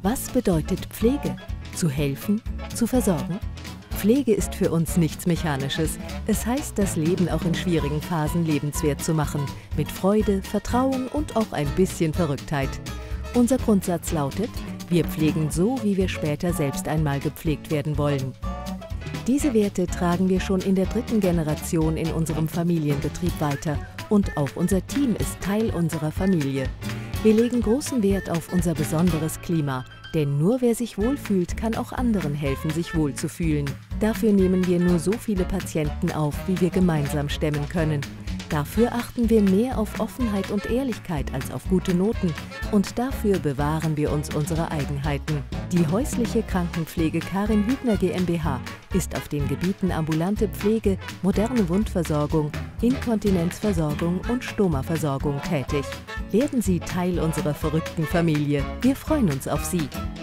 Was bedeutet Pflege? Zu helfen? Zu versorgen? Pflege ist für uns nichts Mechanisches. Es heißt, das Leben auch in schwierigen Phasen lebenswert zu machen. Mit Freude, Vertrauen und auch ein bisschen Verrücktheit. Unser Grundsatz lautet: Wir pflegen so, wie wir später selbst einmal gepflegt werden wollen. Diese Werte tragen wir schon in der 3. Generation in unserem Familienbetrieb weiter. Und auch unser Team ist Teil unserer Familie. Wir legen großen Wert auf unser besonderes Klima, denn nur wer sich wohlfühlt, kann auch anderen helfen, sich wohlzufühlen. Dafür nehmen wir nur so viele Patienten auf, wie wir gemeinsam stemmen können. Dafür achten wir mehr auf Offenheit und Ehrlichkeit als auf gute Noten. Und dafür bewahren wir uns unsere Eigenheiten. Die häusliche Krankenpflege Karin Hübner GmbH ist auf den Gebieten ambulante Pflege, moderne Wundversorgung, Inkontinenzversorgung und Stomaversorgung tätig. Werden Sie Teil unserer verrückten Familie. Wir freuen uns auf Sie.